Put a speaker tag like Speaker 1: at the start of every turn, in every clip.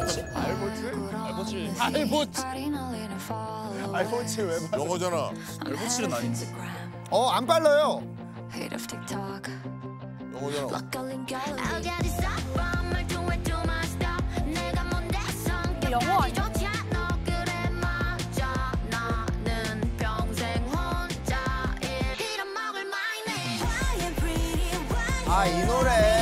Speaker 1: 알보치 왜 봐?
Speaker 2: 영어잖아.
Speaker 3: 알보칠은 아닌데.
Speaker 4: 안 빨라요.
Speaker 2: 영어잖아.
Speaker 5: 영어 아니야?
Speaker 4: 아, 이 노래.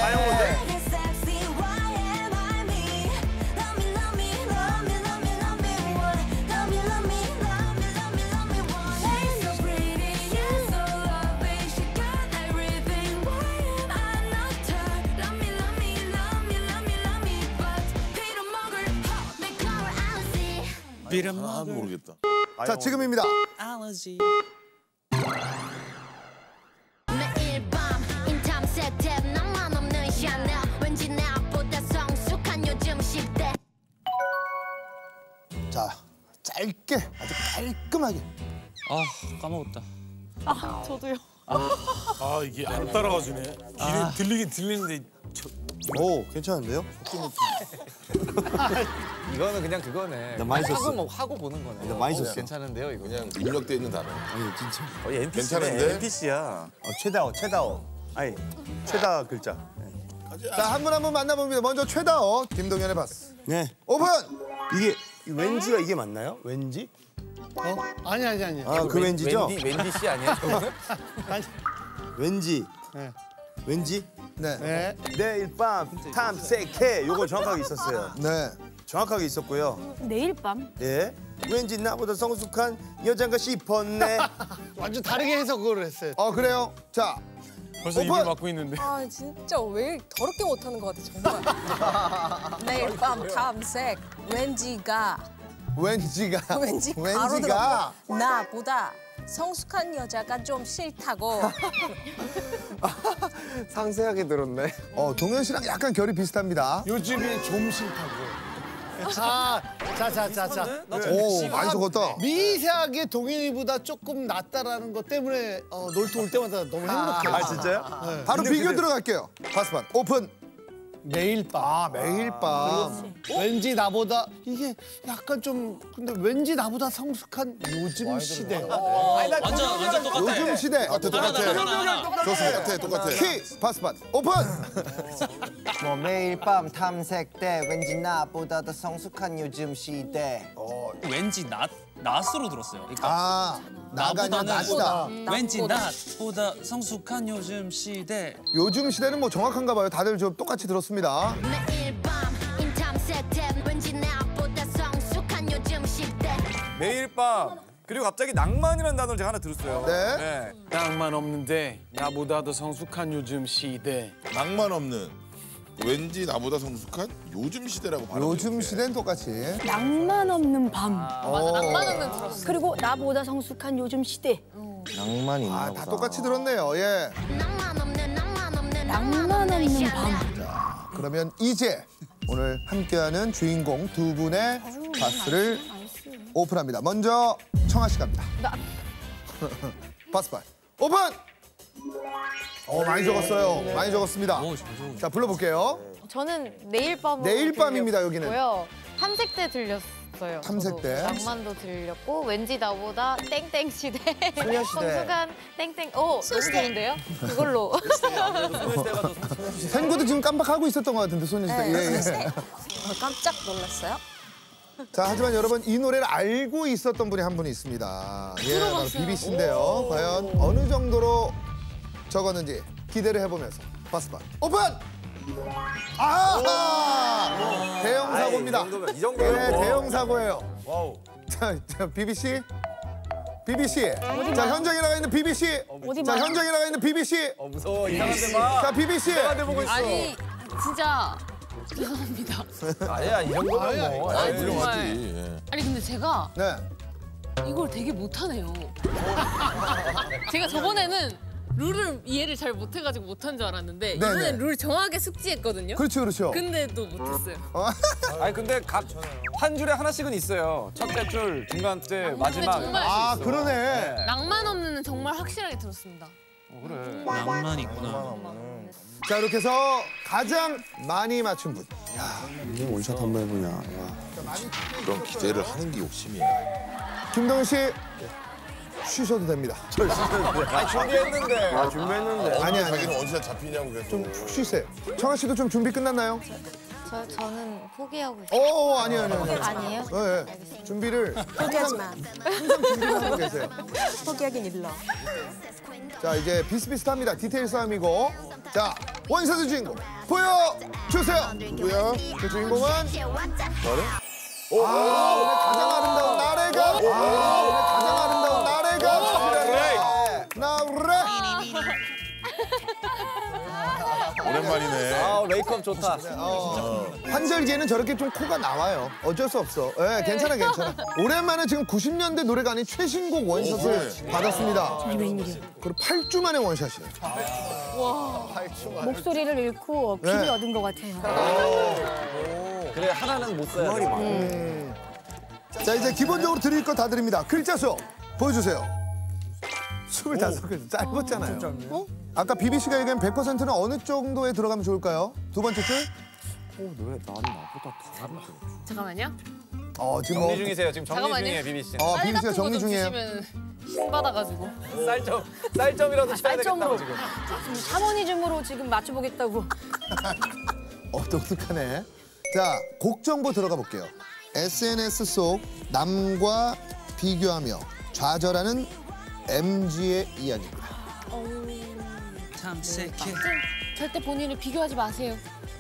Speaker 2: 아, 모르겠다.
Speaker 4: 자, 지금입니다.
Speaker 3: 알러지.
Speaker 6: 매일 밤 인탐색 탭 나만 없는 샤넬 왠지 나보다 성숙한 요즘 시대.
Speaker 4: 자, 짧게, 아주 깔끔하게.
Speaker 3: 아, 까먹었다.
Speaker 5: 아, 저도요.
Speaker 1: 아, 이게 안 따라가주네. 귀에 들리긴 들리는데
Speaker 4: 오, 괜찮은데요?
Speaker 7: 이거는 그냥 그거네.
Speaker 4: 나 많이 썼어.
Speaker 7: 하고 보는 거네.
Speaker 4: 나 많이 썼어.
Speaker 7: 괜찮은데요, 이거.
Speaker 2: 그냥 입력돼 있는 단어.
Speaker 4: 아니, 진짜.
Speaker 2: 괜찮은데?
Speaker 8: NPC야. 최다워. 아니, 최다 글자.
Speaker 4: 자, 한 분 한 분 만나봅니다. 먼저 최다어, 김동현의 바스.
Speaker 8: 네.
Speaker 4: 오픈!
Speaker 8: 이게 왠지가 이게 맞나요? 왠지?
Speaker 1: 아니.
Speaker 8: 아, 그 왠지죠?
Speaker 7: wendy 씨 아니야?
Speaker 8: 왠지.
Speaker 1: 네.
Speaker 8: 왠지?
Speaker 4: 네.
Speaker 8: 내일 밤 탐색해. 요거 정확하게 있었어요.
Speaker 4: 네.
Speaker 8: 정확하게 있었고요.
Speaker 5: 내일 밤?
Speaker 8: 예. 왠지 나보다 성숙한 여잔가 싶었네.
Speaker 1: 완전 다르게 해서 그걸 했어요.
Speaker 4: 그래요? 자,
Speaker 1: 벌써
Speaker 4: 오픈!
Speaker 1: 입을 막고 있는데.
Speaker 5: 아, 진짜 왜 더럽게 못하는 것 같아, 정말. 내일 밤 탐색, 왠지가
Speaker 4: 왠지가.
Speaker 5: 바로 들었고 나보다 성숙한 여자가 좀 싫다고.
Speaker 7: 상세하게 들었네.
Speaker 4: 동현 씨랑 약간 결이 비슷합니다.
Speaker 1: 요즘이 좀 싫다고. 자.
Speaker 4: 오, 많이 적었다.
Speaker 1: 미세하게 동현이보다 조금 낫다라는 것 때문에 놀토 올 때마다 너무 행복해요.
Speaker 8: 아, 진짜요?
Speaker 1: 네.
Speaker 4: 바로 비교 들어갈게요. 바스판 오픈.
Speaker 1: 매일 밤.
Speaker 4: 매일 밤.
Speaker 1: 왠지 나보다 이게 약간 좀 근데 왠지 나보다 성숙한 요즘 시대.
Speaker 3: 완전 똑같아.
Speaker 4: 요즘 시대.
Speaker 2: 똑같아.
Speaker 4: 좋습니다.
Speaker 2: 똑같아.
Speaker 4: 키 바스판 오픈.
Speaker 7: 뭐 매일 밤 탐색 때 왠지 나보다 더 성숙한 요즘 시대.
Speaker 3: 왠지 낫으로 들었어요. 그러니까
Speaker 4: 나가 아니라 낫이다.
Speaker 3: 왠지 낫보다 성숙한 요즘 시대.
Speaker 4: 요즘 시대는 뭐 정확한가 봐요. 다들 좀 똑같이 들었습니다.
Speaker 6: 매일 밤 인탐색 탭 왠지 나보다 성숙한 요즘 시대.
Speaker 7: 매일 밤. 그리고 갑자기 낭만이라는 단어를 제가 하나 들었어요.
Speaker 4: 네.
Speaker 1: 낭만 없는데 나보다 더 성숙한 요즘 시대.
Speaker 2: 낭만 없는 왠지 나보다 성숙한 요즘 시대라고 발음.
Speaker 4: 요즘 시대는 똑같이.
Speaker 5: 낭만 없는 밤.
Speaker 9: 맞아, 낭만 없는 들었어.
Speaker 5: 그리고 나보다 성숙한 요즘 시대.
Speaker 7: 낭만이 있나 보다.
Speaker 4: 다 똑같이 들었네요. 예.
Speaker 6: 낭만 없는
Speaker 5: 밤.
Speaker 4: 그러면 이제 오늘 함께하는 주인공 두 분의 바스를 오픈합니다. 먼저 청아 씨 갑니다. 바스판 오픈! 많이 적었어요. 많이 적었습니다. 자, 불러볼게요.
Speaker 9: 저는 내일 밤으로
Speaker 4: 내일 밤입니다, 여기는.
Speaker 9: 들렸고요. 탐색 때 들렸어요.
Speaker 4: 탐색
Speaker 9: 저도.
Speaker 4: 때.
Speaker 9: 낭만도 들렸고 왠지 나보다 땡땡 시대.
Speaker 7: 소녀시대.
Speaker 9: 성숙한 땡땡. 너무 좋은데요? 그걸로.
Speaker 4: 생구도 지금 깜빡하고 있었던 것 같은데, 소녀시대. 예.
Speaker 5: 깜짝 놀랐어요.
Speaker 4: 자, 하지만 여러분 이 노래를 알고 있었던 분이 한 분이 있습니다. 예, 바로 비비씨인데요. 과연 어느 정도로 적었는지 기대를 해보면서 바스판 오픈! 대형 사고입니다.
Speaker 7: 이 정도면
Speaker 4: 네,
Speaker 7: 뭐.
Speaker 4: 대형 사고예요.
Speaker 7: 와우.
Speaker 4: 자, 비비씨. 자, 현장에 나가 있는 비비씨. 자, 현장에 나가 있는 비비씨.
Speaker 7: 무서워. 이상한데 봐.
Speaker 4: 자, 비비씨.
Speaker 7: 이상한데 보고 있어.
Speaker 9: 아니, 진짜 죄송합니다.
Speaker 7: 아니야, 이 정도면 뭐.
Speaker 9: 아,
Speaker 2: 훌륭하지.
Speaker 9: 정말.
Speaker 2: 예.
Speaker 9: 아니, 근데 제가
Speaker 4: 네.
Speaker 9: 이걸 되게 못하네요. 제가 저번에는 룰을 이해를 잘 못해가지고 못한 줄 알았는데 이번엔 룰 정확하게 숙지했거든요.
Speaker 4: 그렇죠.
Speaker 9: 근데도 못했어요.
Speaker 7: 아니 근데 각 한 줄에 하나씩은 있어요. 첫째 줄, 중간 줄, 마지막.
Speaker 9: 정말
Speaker 4: 그러네.
Speaker 9: 낭만 없는 정말 확실하게 들었습니다.
Speaker 3: 낭만 있구나.
Speaker 4: 자, 이렇게 해서 가장 많이 맞춘 분.
Speaker 8: 이게 원샷 한번 해보냐. 와.
Speaker 2: 그런 기대를 하는 게 욕심이야.
Speaker 4: 김동현 씨 쉬셔도 됩니다.
Speaker 7: 준비했는데.
Speaker 8: 아 준비했는데.
Speaker 4: 아니.
Speaker 2: 자기는 원샷 잡히냐고 계속.
Speaker 4: 좀 쉬세요. 청아 씨도 좀 준비 끝났나요?
Speaker 6: 저는 포기하고 있어요.
Speaker 4: 아니요.
Speaker 6: 아니에요?
Speaker 4: 네. 준비를
Speaker 5: 포기하지 마.
Speaker 4: 항상 준비를 하고 계세요.
Speaker 5: 포기하긴 일러.
Speaker 4: 자, 이제 비슷비슷합니다. 디테일 싸움이고. 자, 원샷의 주인공 보여주세요.
Speaker 2: 누구야?
Speaker 4: 그 주인공은 오늘 가장 아름다운 나래가. 오늘 가장 아름다운 나래가. 나래.
Speaker 2: 오랜만이네.
Speaker 7: 메이크업 좋다.
Speaker 4: 환절기에는 저렇게 좀 코가 나와요. 어쩔 수 없어. 예, 괜찮아. 오랜만에 지금 90년대 노래가 아닌 최신곡 원샷을 받았습니다.
Speaker 5: 웬일이야.
Speaker 4: 그리고 8주 만에 원샷이에요.
Speaker 5: 목소리를 잃고 귀를
Speaker 4: 네.
Speaker 5: 얻은 것 같아요.
Speaker 7: 그래 하나는 못 써야 돼.
Speaker 4: 자, 이제 기본적으로 드릴 거 다 드립니다. 글자 수 보여주세요. 25글 짧았잖아요. 아까 비비 씨가 얘기한 100%는 어느 정도에 들어가면 좋을까요? 두 번째 줄?
Speaker 8: 왜 나는 나보다 다른데?
Speaker 9: 잠깐만요.
Speaker 4: 지금
Speaker 7: 정리 중이세요. 지금 정리
Speaker 9: 잠깐만요.
Speaker 7: 중이에요, 비비 씨.
Speaker 4: 비비 씨가 정리 중이에요.
Speaker 9: 힘 받아가지고.
Speaker 7: 쌀점이라도 쳐야
Speaker 5: 쌀점으로.
Speaker 7: 되겠다고 지금.
Speaker 5: 샤머니즘으로 지금 맞춰보겠다고.
Speaker 4: 독특하네. 자, 곡 정보 들어가 볼게요. SNS 속 남과 비교하며 좌절하는 MG의 이야기입니다.
Speaker 3: 탐색해.
Speaker 9: 절대 본인을 비교하지 마세요.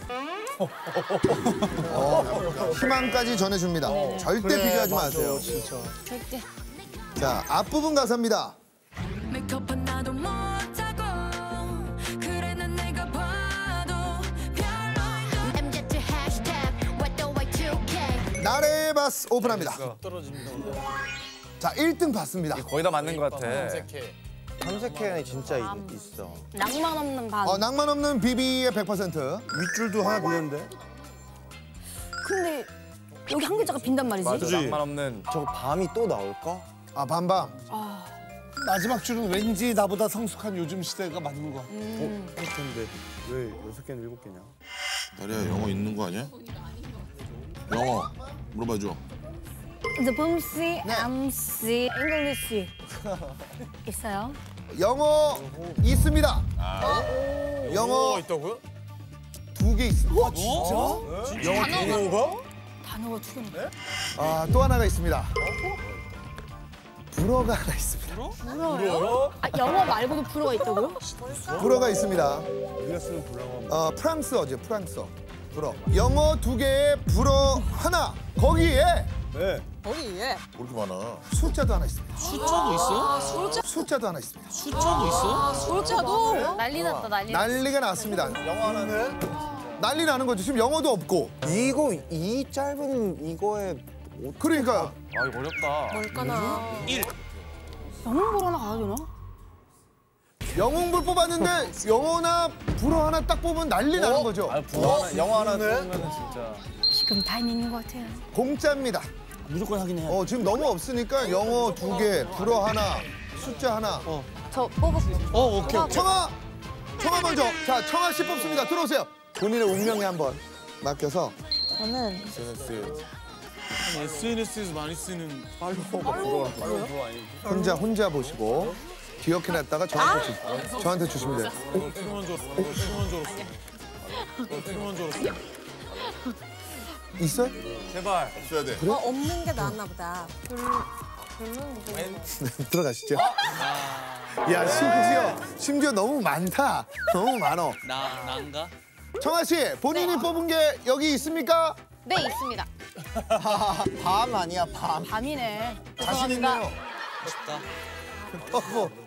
Speaker 4: 희망까지 전해줍니다. 절대 비교하지 마세요.
Speaker 9: 절대.
Speaker 4: 자, 앞부분 가사입니다.
Speaker 6: 메이크업은 나도 못하고 그래 난 내가 봐도 별로인 MZ hashtag what the Y2K
Speaker 4: 나래의 바스 오픈합니다. 자, 1등 봤습니다.
Speaker 7: 거의 다 맞는 것 같아.
Speaker 8: 탐색해는 진짜 있어.
Speaker 5: 낭만 없는 반.
Speaker 4: 낭만 없는 비비의 100%.
Speaker 8: 윗줄도 하나 비는데.
Speaker 5: 근데 여기 한 글자가 빈단 말이지.
Speaker 7: 맞아, 낭만 없는.
Speaker 8: 저거 밤이 또 나올까?
Speaker 4: 반밤.
Speaker 1: 마지막 줄은 왠지 나보다 성숙한 요즘 시대가 맞는 것 같아.
Speaker 8: 근데 왜 6개는 7개냐?
Speaker 2: 나래야 영어 있는 거 아니야? 영어 물어봐줘.
Speaker 5: The Boom씨, MC, English 있어요?
Speaker 4: 영어 있습니다. 영어
Speaker 7: 있다고요?
Speaker 4: 2개 있습니다.
Speaker 5: 단어가 2개나.
Speaker 4: 또 하나가 있습니다. 불어가 하나 있습니다.
Speaker 5: 불어요? 영어 말고도 불어가 있다고요?
Speaker 4: 불어가 있습니다.
Speaker 8: 우리가 쓰는 불량어.
Speaker 4: 프랑스어죠, 프랑스어. 불어. 영어 2개에 불어 하나. 거기에
Speaker 8: 네.
Speaker 5: 거기에.
Speaker 2: 그렇게 많아.
Speaker 4: 숫자도 하나 있습니다.
Speaker 3: 숫자도 있어?
Speaker 4: 숫자도 하나 있습니다.
Speaker 3: 숫자도 있어?
Speaker 5: 숫자도 난리 났다 난리.
Speaker 4: 난리가 났습니다. 영어 하나는? 난리 나는 거죠. 지금 영어도 없고.
Speaker 8: 이거 이 짧은 이거에
Speaker 4: 그러니까
Speaker 7: 아 이거 어렵다.
Speaker 5: 뭘까나.
Speaker 3: 1.
Speaker 5: 영어 불어나 가야 되나?
Speaker 4: 영웅불 뽑았는데 영어나 불어 하나 딱 뽑으면 난리 나는 거죠.
Speaker 7: 영어 하나 쓰면은 진짜.
Speaker 5: 지금 타이밍 있는 것 같아요.
Speaker 4: 공짜입니다.
Speaker 1: 무조건 하긴 해야
Speaker 4: 지금 너무 없으니까 영어 2개, 불어 하나, 숫자 하나.
Speaker 5: 저 뽑을게요.
Speaker 1: 오케이.
Speaker 4: 청아 먼저. 자, 청아 씨 뽑습니다. 들어오세요. 본인의 운명에 한번 맡겨서.
Speaker 5: 저는
Speaker 3: SNS에서 많이 쓰는
Speaker 4: 혼자 보시고 기억해놨다가 저한테 주시면 돼요. 있어요?
Speaker 7: 제발.
Speaker 2: 써야 돼.
Speaker 5: 없는 게 나았나 보다.
Speaker 4: 들어가시죠. 야, 심지어 너무 많다. 너무 많어.
Speaker 3: 난가?
Speaker 4: 청아 씨, 본인이 뽑은 게 여기 있습니까?
Speaker 5: 네 있습니다.
Speaker 8: 밤 아니야 밤.
Speaker 5: 밤이네.
Speaker 4: 자신 있네요.
Speaker 3: 쉽다.